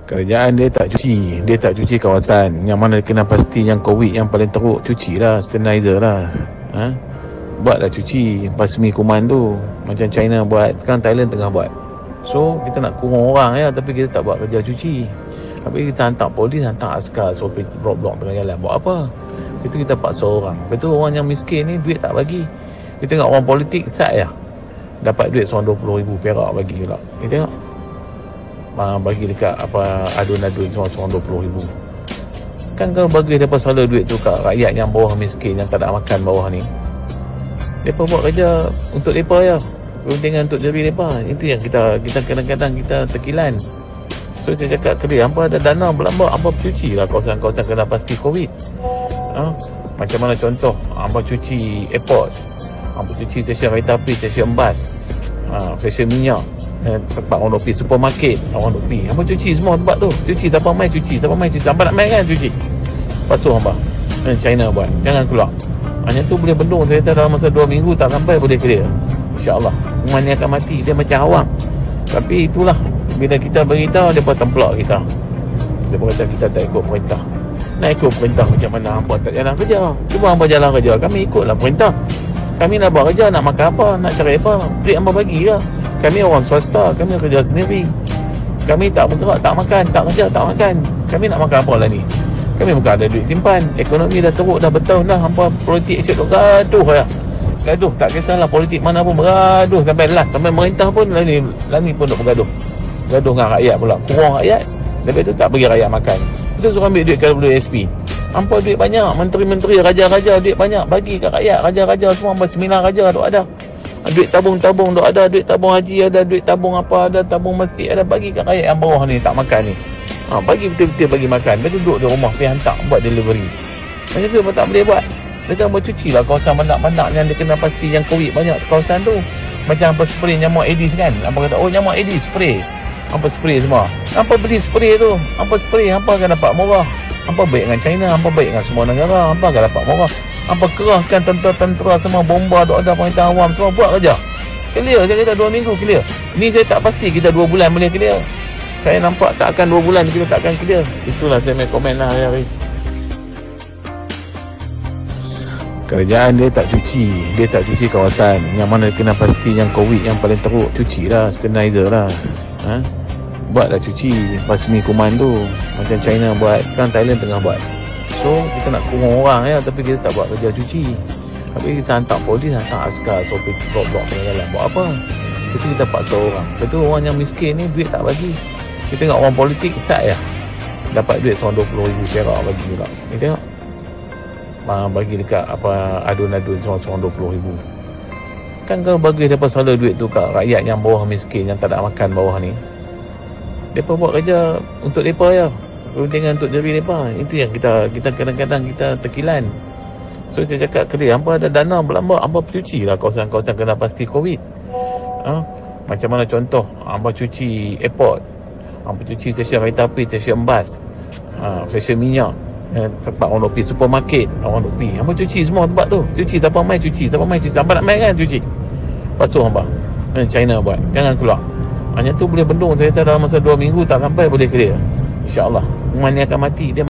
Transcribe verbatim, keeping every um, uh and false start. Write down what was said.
Kerajaan dia tak cuci, dia tak cuci kawasan. Yang mana kena pasti yang COVID yang paling teruk, cuci lah, sterilizer lah. Ha? Buatlah cuci, basmi kuman tu. Macam China buat, sekarang Thailand tengah buat. So, kita nak kurang orang ya, tapi kita tak buat kerja cuci. Tapi kita hantar polis, hantar askar, so blok-blok tengah jalan. Buat apa? Itu kita paksa orang. Betul orang yang miskin ni, duit tak bagi. Kita tengok orang politik, sat ya. Dapat duit seorang dua puluh ribu perak bagi pula. Kita tengok. Bagi dekat apa adun-adun seorang-seorang dua puluh ribu. Kan kalau bagi mereka salah duit tu kat rakyat yang bawah miskin, yang tak ada makan bawah ni, mereka buat kerja untuk mereka ya, kepentingan untuk diri mereka. Itu yang kita kita kadang-kadang kita terkilan. So saya cakap kerja hampa ada dana berlambak, hampa cuci lah kawasan-kawasan kena pasti COVID. Ha? Macam mana contoh, hampa cuci airport, hampa cuci stesen kereta api, stesen bas, ha, stesen minyak, eh, tempat orang duk pergi supermarket, orang duk pergi, hampa cuci semua tempat tu. Cuci, siapa main cuci, siapa main cuci, hampa nak main kan cuci. Pasuh hampa. Eh, China buat, jangan keluar. Hanya tu boleh bendung saya kata dalam masa dua minggu tak sampai boleh clear. InsyaAllah. Umat ni akan mati, dia macam awam. Tapi itulah, bila kita beritahu, dia pun templak kita. Dia pun kata kita tak ikut perintah. Nak ikut perintah macam mana, hampa tak jalan kerja. Cuba hampa jalan kerja, kami ikutlah perintah. Kami nak buat kerja, nak makan apa, nak cari apa, duit hampa bagi lah. Kami orang swasta, kami kerja sendiri. Kami tak bergerak, tak makan, tak kerja, tak makan. Kami nak makan apa lah ni? Kami bukan ada duit simpan. Ekonomi dah teruk dah bertahun dah. Hampa politik asyik gaduh ya. Gaduh, tak kisahlah politik mana pun bergaduh sampai last. Sampai merintah pun lani, lani pun nak bergaduh. Gaduh dengan rakyat pula. Kurang rakyat. Lepas tu tak bagi rakyat makan. Itu suruh ambil duit ke W S P. Hampa duit banyak. Menteri-menteri, raja-raja duit banyak. Bagi ke rakyat. Raja-raja semua hampa sembilan raja tu ada. Duit tabung-tabung tu ada. Duit tabung haji ada. Duit tabung apa ada. Tabung masjid ada. Bagi ke rakyat yang bawah ni tak makan ni. Ha, bagi betul-betul bagi makan. Dia duduk di rumah pergi hantar buat delivery. Macam tu tak boleh buat. Dia kan bercuci lah kawasan bandak-bandak yang dia kena pasti yang COVID banyak kawasan tu. Macam apa spray nyamuk Aedes kan. Apa kata oh nyamuk Aedes spray. Apa spray semua. Apa beli spray tu. Apa spray hampa akan dapat murah. Hampa baik dengan China, hampa baik dengan semua negara, hampa akan dapat murah. Hampa kerahkan tentera-tentera semua, bomba duk ada perintah awam semua buat kerja. Clear saya kata dua minggu clear. Ni saya tak pasti kita dua bulan boleh clear. Saya nampak tak akan dua bulan kita tak akan clear. Itulah saya main komen lah hari-hari. Kerajaan dia tak cuci, dia tak cuci kawasan. Yang mana kena pasti yang COVID yang paling teruk, cuci lah, sterilizer lah. Ha? Buatlah cuci, basmi kuman tu. Macam China buat, sekarang Thailand tengah buat. So kita nak kurang orang ya, tapi kita tak buat kerja cuci. Tapi kita hantar polis, hantar askar, so blok-blok tengah jalan. Buat apa? Itu kita paksa orang. Betul orang yang miskin ni duit tak bagi. Kita tengok orang politik, sat ya. Dapat duit seorang dua puluh ribu perak bagi pula. Kita tengok. Bagi dekat apa adun-adun seorang-seorang dua puluh ribu. Kan kalau bagi mereka salah duit tu kat rakyat yang bawah miskin, yang tak ada makan bawah ni, mereka buat kerja untuk mereka ya, kepentingan untuk diri mereka. Itu yang kita kita kadang-kadang kita terkilan. So saya cakap kerja hampa ada dana berlambak, hampa cuci lah kawasan-kawasan kena pasti COVID. Ha? Macam mana contoh, hampa cuci airport, hampa cuci stesen kereta api, stesen bas, ha, stesen minyak, eh, tempat orang duk pergi supermarket, orang duk pergi, hampa cuci semua tempat tu. Cuci, siapa main cuci, siapa main cuci, hampa nak main kan cuci. Pasuh hampa. Eh, China buat, jangan keluar. Hanya tu boleh bendung saya kata dalam masa dua minggu tak sampai boleh clear. InsyaAllah. Umat ni akan mati. Dia